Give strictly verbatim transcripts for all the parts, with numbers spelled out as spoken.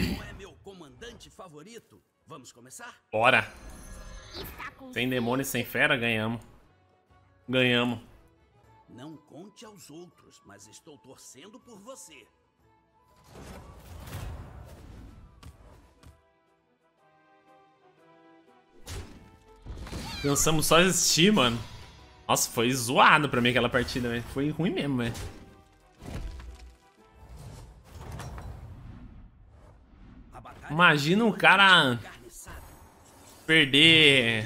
não é meu comandante favorito? Vamos começar? Bora. Sem demônio e sem fera, ganhamos. Ganhamos. Não conte aos outros, mas estou torcendo por você. Cansamos só de assistir, mano. Nossa, foi zoado pra mim aquela partida, velho. Foi ruim mesmo, velho. Imagina um cara perder.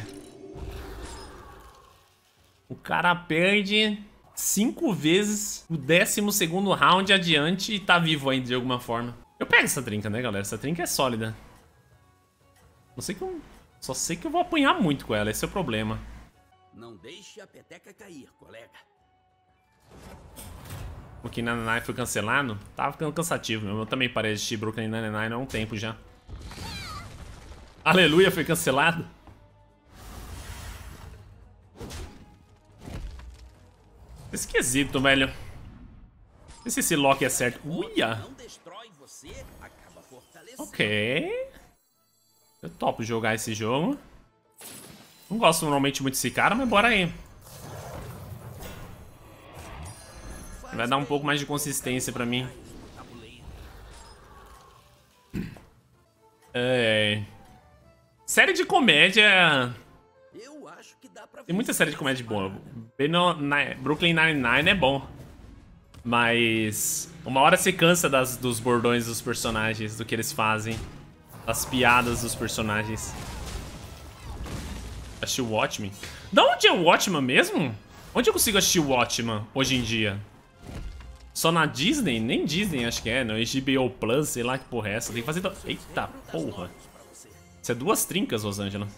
O cara perde cinco vezes o décimo segundo round adiante e tá vivo ainda de alguma forma. Eu pego essa trinca, né, galera? Essa trinca é sólida. Não sei que eu... Só sei que eu vou apanhar muito com ela, esse é o problema. Não deixe a peteca cair, colega. O que Nine-Nine foi cancelado? Tava ficando cansativo mesmo. Eu também parei de assistir Brooklyn Nine-Nine há um tempo já. Aleluia, foi cancelado. Esquisito, velho. Não sei se esse lock é certo. Uia. Ok. Eu topo jogar esse jogo. Não gosto normalmente muito desse cara, mas bora aí. Vai dar um pouco mais de consistência pra mim. É... Série de comédia... Tem muita série de comédia boa. Brooklyn Nine-Nine é bom. Mas... uma hora você cansa das, dos bordões dos personagens, do que eles fazem. Das piadas dos personagens. Assistir o Watchmen? Da onde é o Watchmen mesmo? Onde eu consigo assistir o Watchmen hoje em dia? Só na Disney? Nem Disney acho que é, no H B O Plus, sei lá que porra é essa. Tem que fazer... Eita porra. Isso é duas trincas, Rosângela.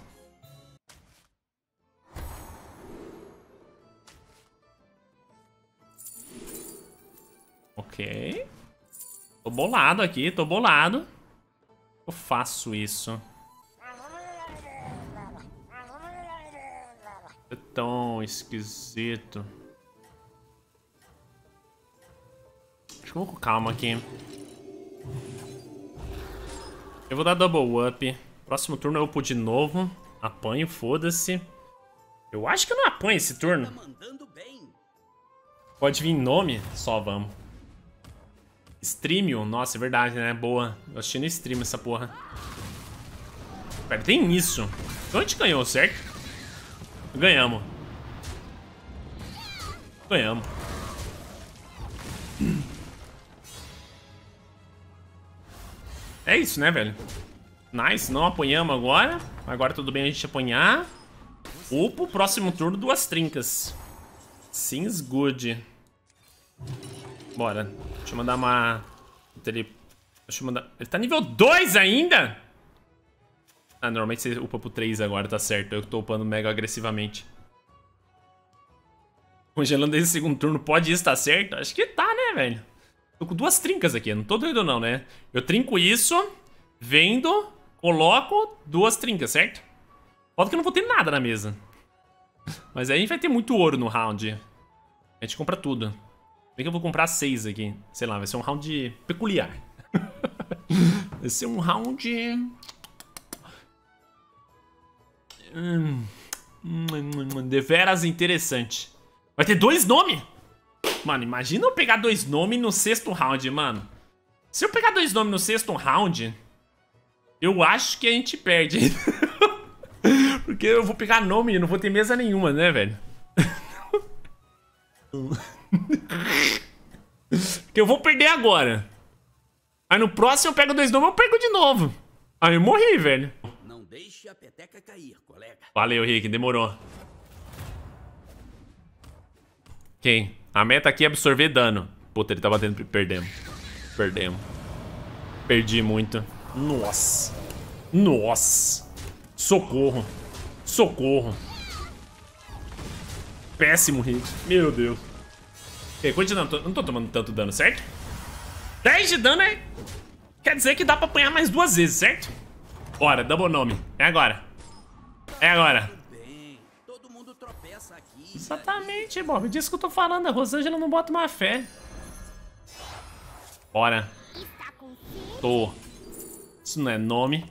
Ok. Tô bolado aqui, tô bolado. Eu faço isso. É tão esquisito. Acho que eu vou com calma aqui. Eu vou dar double up. Próximo turno eu upo de novo. Apanho, foda-se. Eu acho que eu não apanho esse turno. Pode vir nome? Só vamos. Streamium? Nossa, é verdade, né? Boa. Eu assisti no stream essa porra. Pera, tem isso. Então a gente ganhou, certo? Ganhamos. Ganhamos. É isso, né, velho? Nice, não apanhamos agora. Agora tudo bem a gente apanhar. Upo, próximo turno, duas trincas. Seems good. Bora. Deixa eu mandar uma... Ele... Deixa eu mandar... Ele tá nível dois ainda? Ah, normalmente você upa pro três agora, tá certo. Eu tô upando mega agressivamente. Congelando esse segundo turno, pode isso, tá certo? Acho que tá, né, velho? Tô com duas trincas aqui, não tô doido não, né? Eu trinco isso, vendo, coloco duas trincas, certo? Pode que eu não vou ter nada na mesa. Mas aí a gente vai ter muito ouro no round. A gente compra tudo. Bem que eu vou comprar seis aqui. Sei lá, vai ser um round peculiar. Vai ser um round... Hum, hum, deveras interessante. Vai ter dois nomes? Mano, imagina eu pegar dois nomes no sexto round, mano. Se eu pegar dois nomes no sexto round, eu acho que a gente perde. Porque eu vou pegar nome e não vou ter mesa nenhuma, né, velho? Porque eu vou perder agora. Aí no próximo eu pego dois nomes, eu perco de novo. Aí eu morri, velho. Não deixe a peteca cair, colega. Valeu, Rick, demorou. Ok, a meta aqui é absorver dano. Puta, ele tá batendo, perdemos. Perdemos. Perdi muito. Nossa. Nossa. Socorro. Socorro. Péssimo hit. Meu Deus. Ok, continuando. Não tô tomando tanto dano, certo? dez de dano é... Quer dizer que dá pra apanhar mais duas vezes, certo? Bora, double nome. É agora. É agora. Exatamente, Bob. Disso que eu tô falando. A Rosângela não bota uma fé. Bora. Tô. Isso não é nome.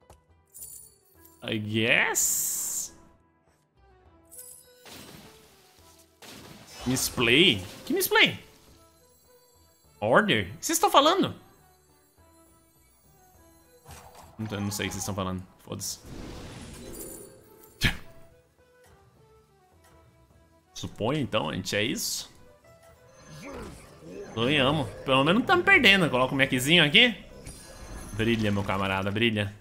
I guess. Misplay? Que misplay? Order? O que vocês estão falando? Não, não sei o que vocês estão falando. Foda-se. Suponho então, a gente é isso. Ganhamos. Pelo menos não estamos perdendo. Coloca o Maczinho aqui. Brilha, meu camarada, brilha.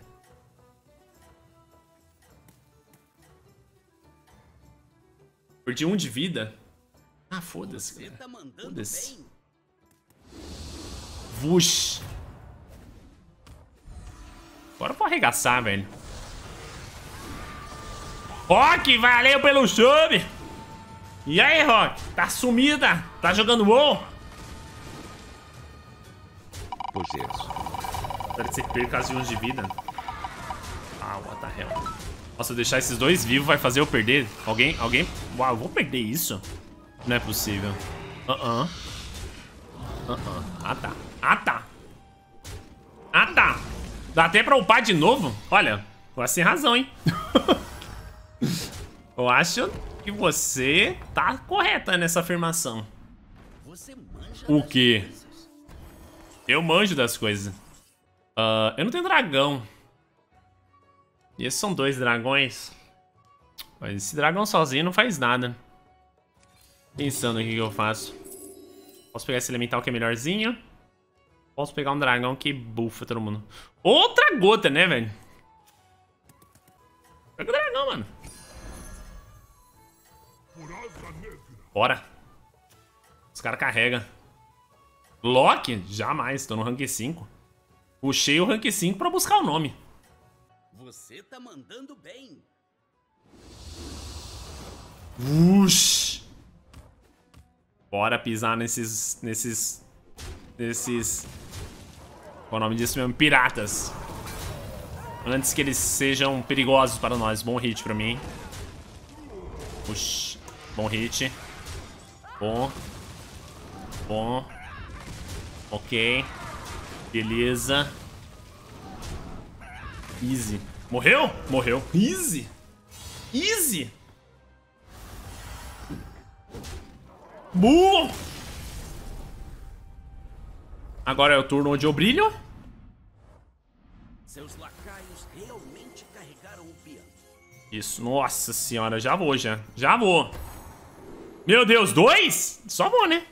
Perdi um de vida. Ah, foda-se, cara. Foda-se. Vush. Agora eu vou arregaçar, velho. Rock, valeu pelo sub. E aí, Rock? Tá sumida? Tá jogando WoW? Espero que você perca as de vida. Ah, what the hell. Nossa, deixar esses dois vivos vai fazer eu perder. Alguém, alguém... Uau, eu vou perder isso? Não é possível. Uh-uh. Uh-uh. Ah, tá. Ah, tá. Ah, tá. Dá até pra upar de novo? Olha, eu acho sem razão, hein? Eu acho que você tá correta nessa afirmação. Você manja o quê? Eu manjo das coisas. Uh, eu não tenho dragão. E esses são dois dragões. Mas esse dragão sozinho não faz nada. Pensando aqui o que eu faço. Posso pegar esse elemental que é melhorzinho. Posso pegar um dragão que bufa todo mundo. Outra gota, né, velho? Pega o dragão, mano. Bora. Os caras carregam. Loki? Jamais, tô no rank cinco. Puxei o rank cinco pra buscar o nome. Você tá mandando bem. Ush. Bora pisar nesses... Nesses... Nesses... Qual é o nome disso mesmo? Piratas. Antes que eles sejam perigosos para nós. Bom hit pra mim. Ush. Bom hit. Bom. Bom. Ok. Beleza. Easy. Morreu? Morreu. Easy. Easy. Burro. Agora é o turno onde eu brilho. Seus lacaios realmente carregaram o piano. Isso. Nossa senhora. Já vou, já. Já vou. Meu Deus, dois? Só vou, né?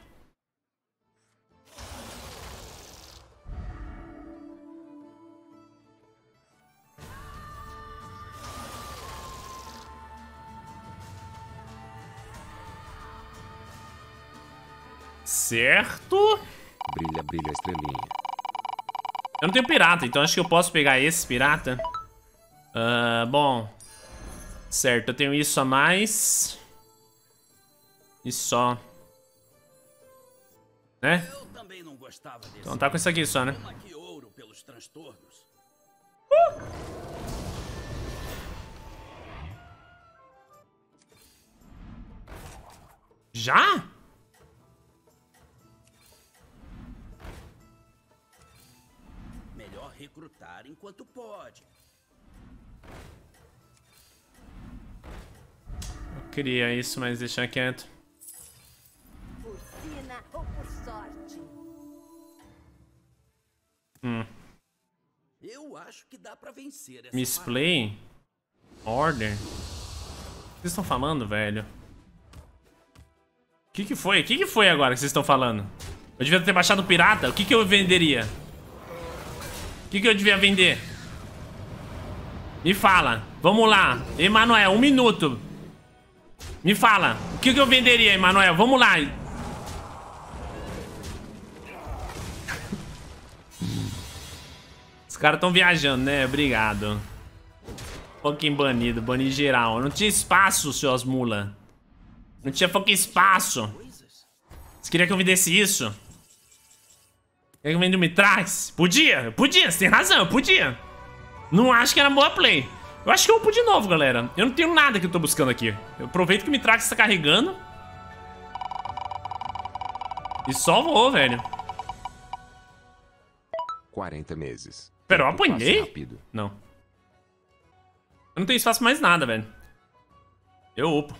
Certo. Brilha, brilha, estrelinha. Eu não tenho pirata, então acho que eu posso pegar esse pirata. Uh, bom. Certo, eu tenho isso a mais. E só. Né? Eu também não gostava desse. Então tá com isso aqui só, né? Toma aqui ouro pelos transtornos. Uh! Já? Melhor recrutar enquanto pode. Eu queria isso, mas deixar quieto. Por sina ou por sorte? Hum. Eu acho que dá pra vencer essa Misplay? Order? O que vocês estão falando, velho? O que que foi? O que que foi agora que vocês estão falando? Eu devia ter baixado o pirata? O que que eu venderia? O que que eu devia vender? Me fala. Vamos lá. Emanuel, um minuto. Me fala. O que que eu venderia, Emanuel? Vamos lá. Os caras estão viajando, né? Obrigado. Fucking banido. Bani geral. Não tinha espaço, seus mula. Não tinha fucking espaço. Você queria que eu vendesse isso? Quer que eu venda o Mitrax? Podia, podia, você tem razão, eu podia. Não acho que era boa play. Eu acho que eu upo de novo, galera. Eu não tenho nada que eu tô buscando aqui. Eu aproveito que o Mitrax está carregando. E só vou, velho. quarenta meses. Pera, eu Tempo passa apanhei? rápido. Não. Eu não tenho espaço pra mais nada, velho. Eu upo.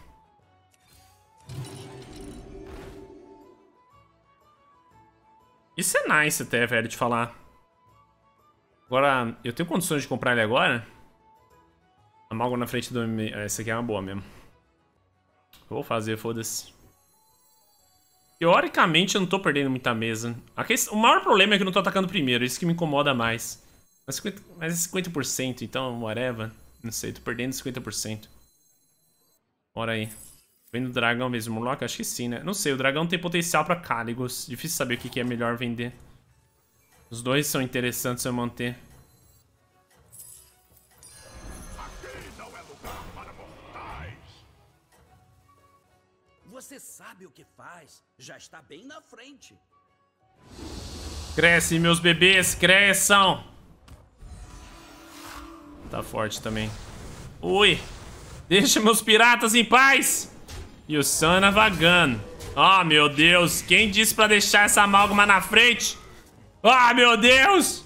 Isso é nice até, velho, de falar. Agora, eu tenho condições de comprar ele agora? Amalgo na frente do... Essa aqui é uma boa mesmo. Eu vou fazer, foda-se. Teoricamente, eu não tô perdendo muita mesa. A questão... O maior problema é que eu não tô atacando primeiro. Isso que me incomoda mais. Mas, cinquenta... Mas é cinquenta por cento, então, whatever. Não sei, tô perdendo cinquenta por cento. Bora aí. Vendo o dragão mesmo, Murloc? Acho que sim, né? Não sei, o dragão tem potencial pra Caligos. Difícil saber o que é melhor vender. Os dois são interessantes eu manter. Você sabe o que faz. Já está bem na frente. Cresce, meus bebês, cresçam. Tá forte também. Ui. Deixa meus piratas em paz. E o Sana vagando. Ah, oh, meu Deus. Quem disse pra deixar essa amálgama na frente? Ah, oh, meu Deus.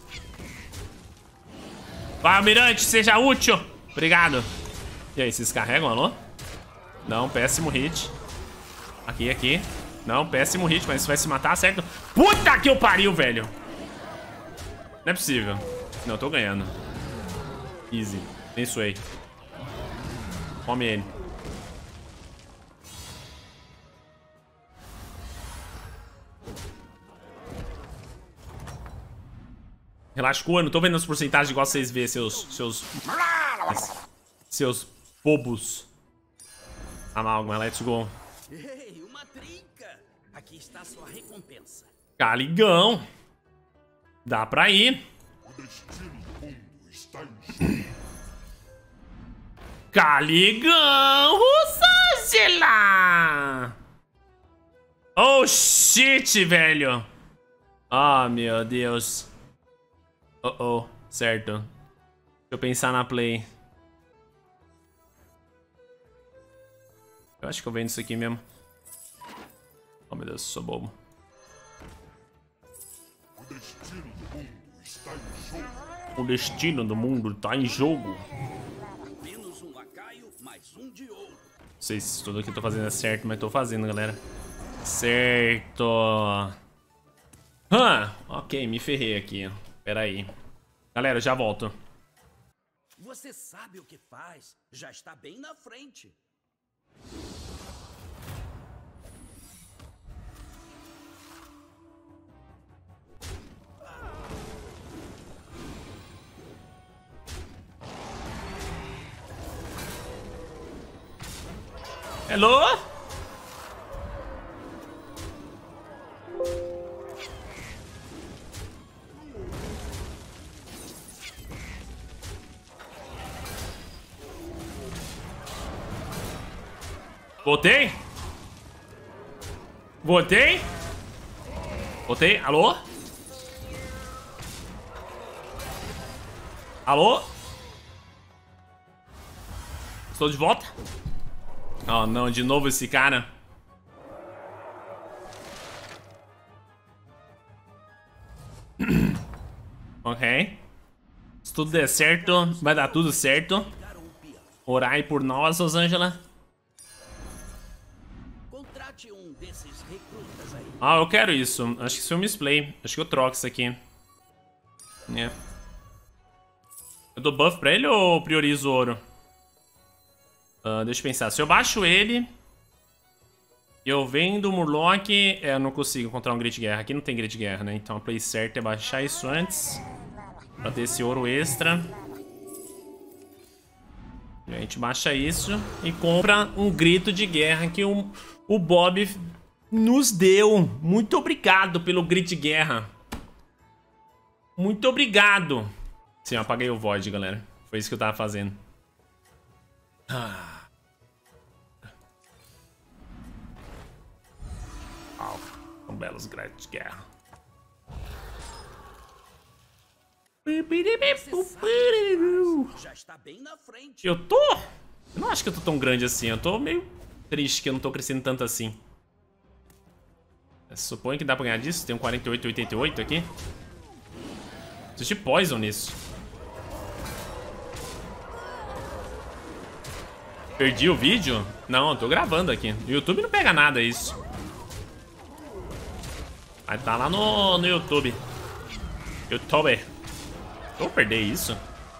Vai, almirante, seja útil. Obrigado. E aí, vocês carregam, alô? Não, péssimo hit. Aqui, aqui. Não, péssimo hit, mas isso vai se matar, certo? Puta que eu pariu, velho. Não é possível. Não, eu tô ganhando. Easy. Nem suei. Come ele. Relaxa, eu não tô vendo as porcentagens igual vocês vê, seus... Seus... Seus bobos. Amálgama, let's go. Ei, uma trinca. Aqui está a sua recompensa. Caligão. Dá pra ir. Caligão, Rosângela! Oh, shit, velho. Oh, meu Deus. Oh, oh, certo. Deixa eu pensar na play. Eu acho que eu vendo isso aqui mesmo. Oh, meu Deus, sou bobo. O destino do mundo tá em jogo. Menos um lacaio, mais um de ouro. Não sei se tudo que eu tô fazendo é certo, mas tô fazendo, galera. Certo. Ah, ok, me ferrei aqui. Pera aí. Galera, eu já volto. Você sabe o que faz. Já está bem na frente. Hello? Voltei? Voltei? Voltei? Alô? Alô? Estou de volta? Oh, não, de novo esse cara. Ok. Se tudo der certo, vai dar tudo certo. Orai por nós, Rosângela. Contrate um desses recrutas aí. Ah, eu quero isso. Acho que isso é um misplay. Acho que eu troco isso aqui. É. Eu dou buff pra ele ou priorizo o ouro? Uh, deixa eu pensar. Se eu baixo ele... Eu vendo o Murloc... É, eu não consigo encontrar um Grid Guerra. Aqui não tem Grid Guerra, né? Então a play certa é baixar isso antes. Pra ter esse ouro extra. E a gente baixa isso e compra um grito de guerra que o, o Bob nos deu. Muito obrigado pelo grito de guerra. Muito obrigado. Sim, eu apaguei o Void, galera. Foi isso que eu tava fazendo. Ah. Uau, são belos gritos de guerra. Já está bem na frente. Eu tô... Eu não acho que eu tô tão grande assim. Eu tô meio triste que eu não tô crescendo tanto assim. Eu suponho que dá pra ganhar disso. Tem um quarenta e oito, oitenta e oito aqui. Existe poison nisso. Perdi o vídeo? Não, eu tô gravando aqui. No YouTube não pega nada isso. Vai tá lá no, no YouTube. YouTube. Vou perder isso.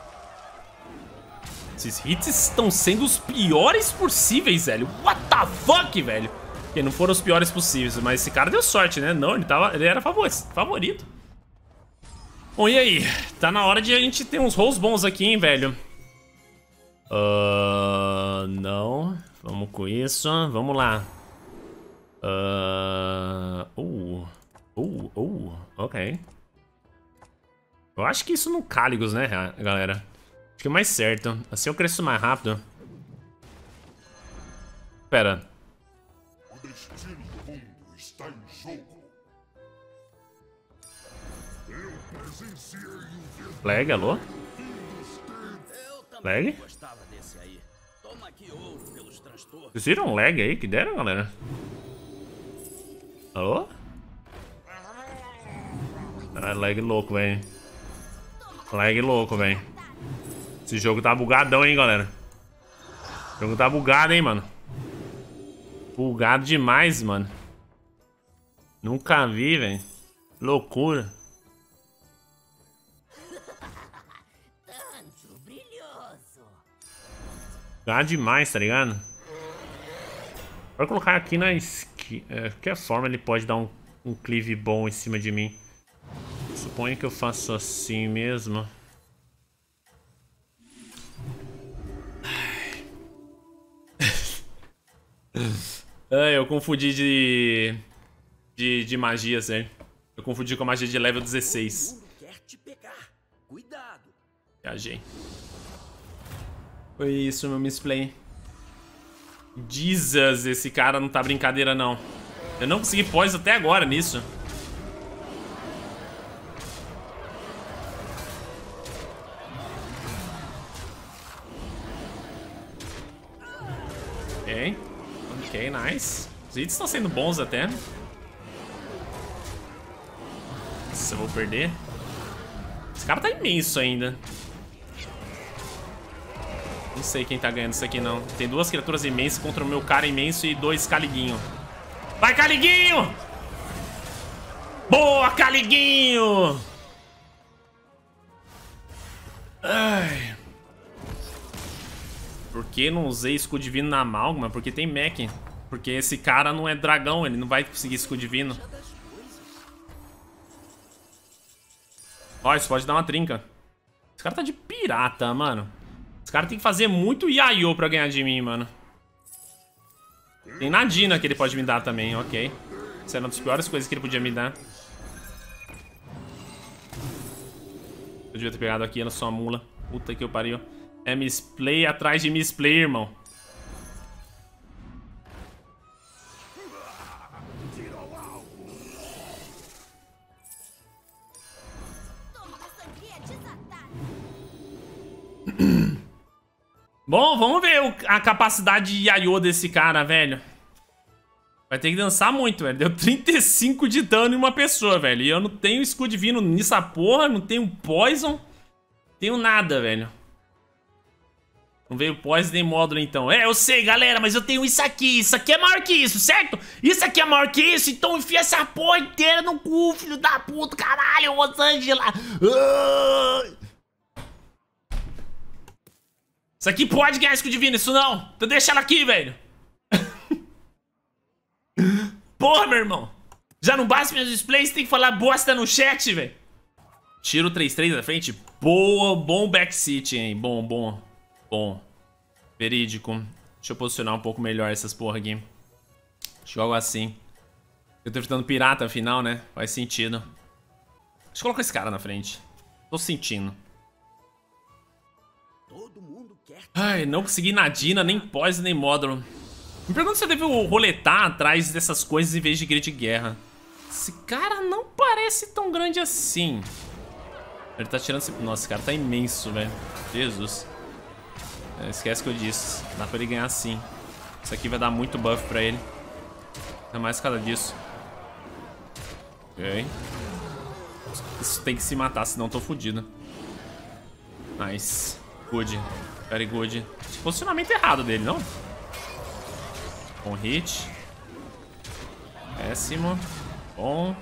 Esses hits estão sendo os piores possíveis, velho. What the fuck, velho? Que não foram os piores possíveis, mas esse cara deu sorte, né? Não, ele, tava, ele era favorito. Bom, e aí? Tá na hora de a gente ter uns rolls bons aqui, hein, velho? Uh, não. Vamos com isso. Vamos lá. Uh, uh, uh, uh, ok. Eu acho que isso no Caligos, né, galera? Acho que é mais certo. Assim eu cresço mais rápido. Pera. O destino do mundo está em jogo. Eu presenciei o Lag, alô? Eu também Lag? gostava desse aí. Toma aqui ouro pelos transtornos. Vocês viram um lag aí que deram, galera? Alô? Ah, lag louco, velho. Lag louco, velho. Esse jogo tá bugadão, hein, galera. O jogo tá bugado, hein, mano. Bugado demais, mano. Nunca vi, velho. Loucura. Tanto brilhoso. Bugado demais, tá ligado? Vou colocar aqui na esquerda. É, de qualquer forma ele pode dar um, um cleave bom em cima de mim. Suponho que eu faço assim mesmo. Ah, eu confundi de... De, de magia, sério. Eu confundi com a magia de level dezesseis. Todo mundo quer te pegar. Cuidado. Viajei. Foi isso, meu misplay. Jesus, esse cara não tá brincadeira, não. Eu não consegui pós até agora nisso. Ok. Ok, nice. Os hits estão sendo bons até. Nossa, eu vou perder. Esse cara tá imenso ainda. Não sei quem tá ganhando isso aqui, não. Tem duas criaturas imensas contra o meu cara imenso e dois Caliguinho. Vai, Caliguinho! Boa, Caliguinho! Ai. Por que não usei escudo divino na Amálgama? Porque tem mech. Porque esse cara não é dragão, ele não vai conseguir escudo divino. Ó, isso pode dar uma trinca. Esse cara tá de pirata, mano. Esse cara tem que fazer muito Yayo pra ganhar de mim, mano. Tem Nadina que ele pode me dar também, ok. Isso é uma das piores coisas que ele podia me dar. Eu devia ter pegado aqui, ela só uma mula. Puta que eu pariu. É misplay atrás de misplay, irmão. Bom, vamos ver a capacidade de Yayo desse cara, velho. Vai ter que dançar muito, velho. Deu trinta e cinco de dano em uma pessoa, velho. E eu não tenho escudo divino nessa porra, não tenho poison. Não tenho nada, velho. Não veio poison nem módulo, então. É, eu sei, galera, mas eu tenho isso aqui. Isso aqui é maior que isso, certo? Isso aqui é maior que isso, então enfia essa porra inteira no cu, filho da puta, caralho, Rosângela. Uh! Isso aqui pode ganhar escudo divino, isso não. Então deixa ela aqui, velho. Porra, meu irmão. Já não basta meus displays, tem que falar bosta no chat, velho. Tiro três três na frente. Boa, bom backseat, hein. Bom, bom. Bom. Verídico. Deixa eu posicionar um pouco melhor essas porra aqui. Jogo assim. Eu tô enfrentando pirata afinal, né? Faz sentido. Deixa eu colocar esse cara na frente. Tô sentindo. Todo mundo quer. Ai, não consegui Nadina, nem pós, nem módulo. Me pergunto se eu devo roletar atrás dessas coisas em vez de grid de guerra. Esse cara não parece tão grande assim. Ele tá tirando... Nossa, esse cara tá imenso, velho. Jesus. É, esquece que eu disse. Dá pra ele ganhar sim. Isso aqui vai dar muito buff pra ele. Ainda mais por causa disso. Ok. Isso tem que se matar, senão eu tô fudido. Nice. Good. Very good. Posicionamento errado dele, não? Bom hit. Péssimo. Bom.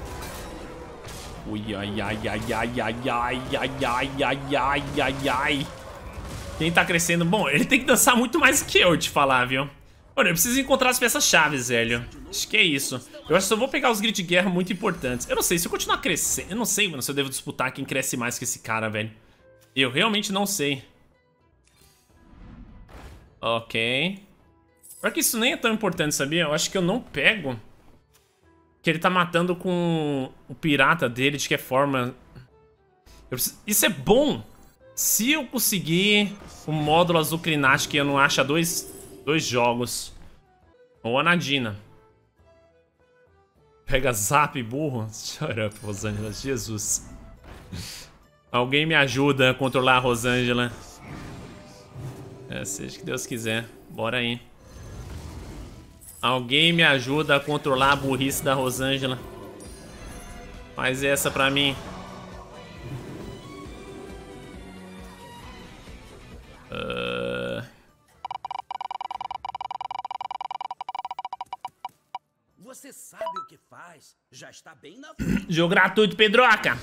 Ui, ai, ai, ai, ai, ai, ai, ai, ai, ai, ai, ai, ai. Quem tá crescendo? Bom, ele tem que dançar muito mais que eu, te falar, viu? Mano, eu preciso encontrar as peças-chaves, velho. Acho que é isso. Eu acho que eu vou pegar os gritos de guerra muito importantes. Eu não sei, se eu continuar crescendo... Eu não sei, mano, se eu devo disputar quem cresce mais que esse cara, velho. Eu realmente não sei. Ok. Pior que isso nem é tão importante, sabia? Eu acho que eu não pego... Que ele tá matando com o pirata dele, de que forma... Eu preciso... Isso é bom! Se eu conseguir o módulo azul Crinate, que eu não acho há dois, dois jogos. Ou a Nadina. Pega zap, burro. Shut up, Rosângela. Jesus. Alguém me ajuda a controlar a Rosângela. É, seja o que Deus quiser. Bora aí. Alguém me ajuda a controlar a burrice da Rosângela. Faz essa pra mim. Uh... Você sabe o que faz. Já está bem na frente. Jogo gratuito, Pedroca.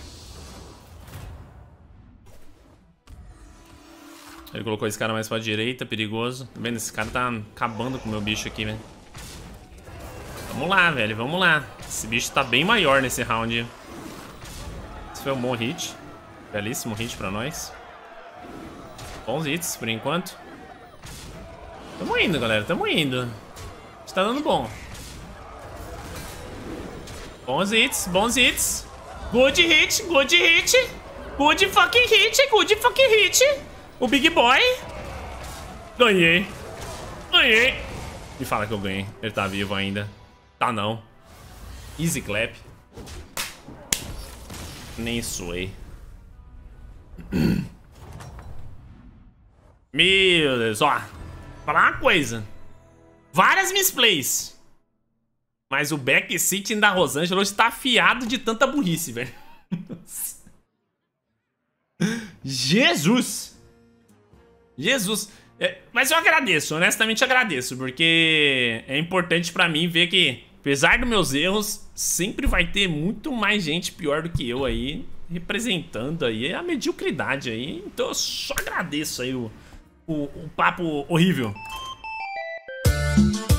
Ele colocou esse cara mais pra direita, perigoso. Tá vendo? Esse cara tá acabando com o meu bicho aqui, velho. Vamos lá, velho, vamos lá. Esse bicho tá bem maior nesse round. Esse foi um bom hit. Belíssimo hit pra nós. Bons hits, por enquanto. Tamo indo, galera, tamo indo. Está dando bom. Bons hits, bons hits. Good hit, good hit. Good fucking hit, good fucking hit. O Big Boy. Ganhei. Ganhei. Me fala que eu ganhei. Ele tá vivo ainda. Tá não. Easy clap. Nem suei. Meu Deus, ó. Falar uma coisa. Várias misplays. Mas o backsitting da Rosângela hoje tá afiado de tanta burrice, velho. Jesus. Jesus. É, mas eu agradeço, honestamente agradeço. Porque é importante pra mim ver que, apesar dos meus erros, sempre vai ter muito mais gente pior do que eu aí, representando aí a mediocridade aí. Então eu só agradeço aí o, o, o papo horrível.